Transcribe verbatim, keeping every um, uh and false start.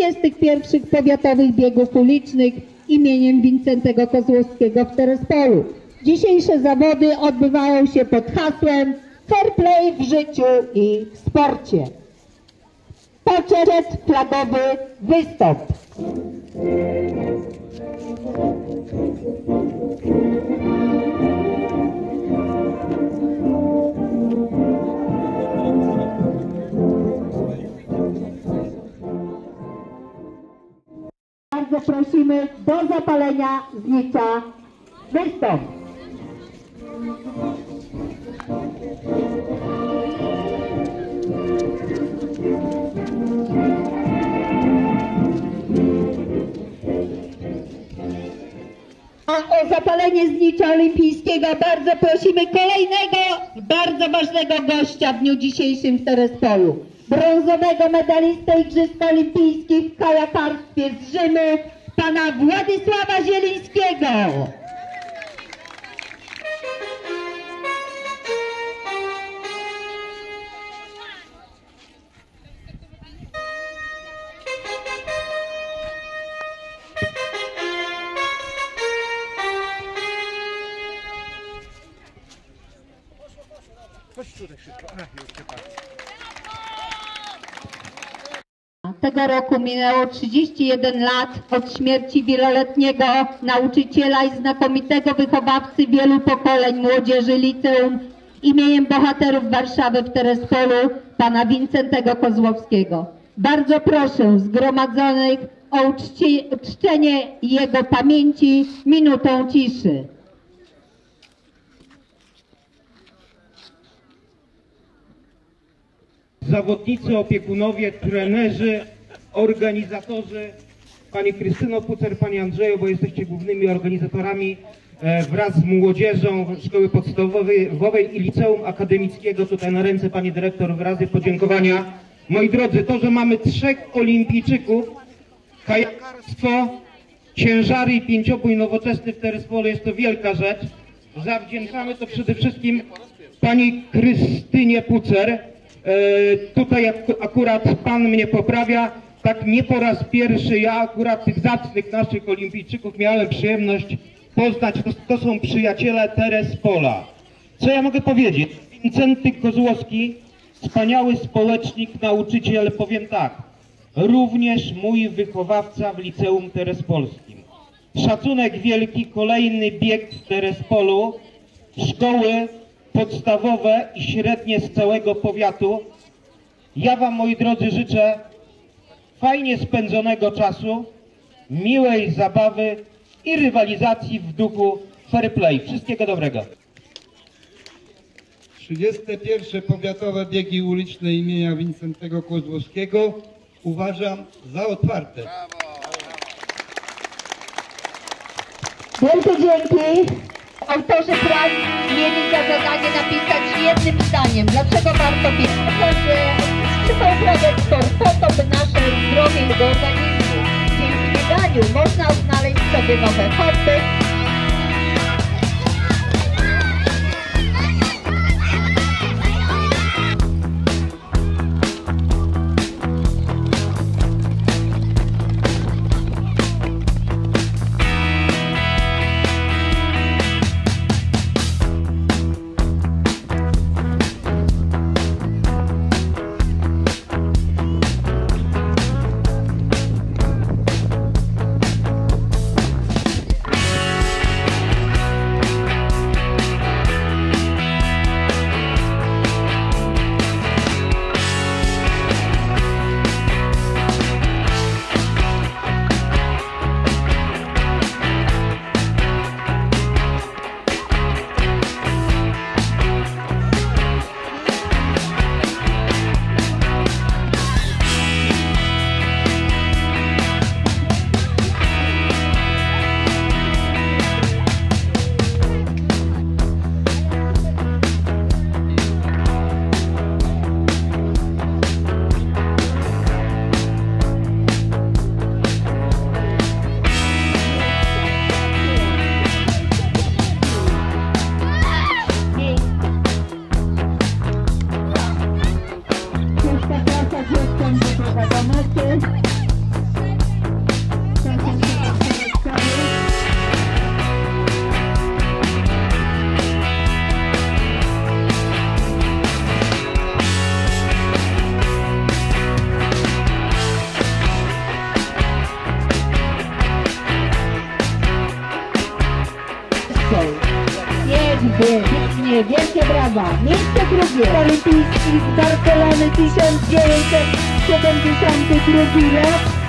trzydziestych pierwszych powiatowych biegów ulicznych imieniem Wincentego Kozłowskiego w Terespolu. Dzisiejsze zawody odbywają się pod hasłem Fair Play w życiu i w sporcie. Poczet flagowy wystąp. Bardzo prosimy do zapalenia znicza wystąp. A o zapalenie znicza olimpijskiego bardzo prosimy kolejnego bardzo ważnego gościa w dniu dzisiejszym w Terespolu. Brązowego medalistę Igrzysk Olimpijskich w kajakarstwie z Rzymu, pana Władysława Zielińskiego. Tego roku minęło trzydzieści jeden lat od śmierci wieloletniego nauczyciela i znakomitego wychowawcy wielu pokoleń młodzieży liceum imieniem bohaterów Warszawy w Terespolu, pana Wincentego Kozłowskiego. Bardzo proszę zgromadzonych o uczci, uczczenie jego pamięci minutą ciszy. Zawodnicy, opiekunowie, trenerzy, organizatorzy, pani Krystyno Pucer, pani Andrzeju, bo jesteście głównymi organizatorami e, wraz z młodzieżą Szkoły Podstawowej i Liceum Akademickiego. Tutaj na ręce pani dyrektor wyrazy podziękowania. Moi drodzy, to, że mamy trzech olimpijczyków, kajakarstwo, ciężary i pięciobój nowoczesny w Terespolu jest to wielka rzecz. Zawdzięczamy to przede wszystkim pani Krystynie Pucer. E, tutaj ak akurat pan mnie poprawia, tak nie po raz pierwszy ja akurat tych zacnych naszych olimpijczyków miałem przyjemność poznać. To, to są przyjaciele Terespola. Co ja mogę powiedzieć? Wincenty Kozłowski, wspaniały społecznik, nauczyciel, powiem tak, również mój wychowawca w liceum terespolskim. Szacunek wielki, kolejny bieg w Terespolu, szkoły podstawowe i średnie z całego powiatu. Ja wam, moi drodzy, życzę fajnie spędzonego czasu, miłej zabawy i rywalizacji w duchu fair play. Wszystkiego dobrego. trzydzieste pierwsze powiatowe biegi uliczne imienia Wincentego Kozłowskiego uważam za otwarte. Wielkie dzięki. Autorzy prac mieli za zadanie napisać jednym zdaniem, dlaczego warto biec. Że szczytą uprawiać sport po to, by nasze zdrowie i organizmu. Dzięki bieganiu można odnaleźć sobie nowe hobby, Pięknie, wielkie brawa. Miejsce drugie. Olimpijski z Barcelony tysiąc dziewięćset siedemdziesiąty drugi rok.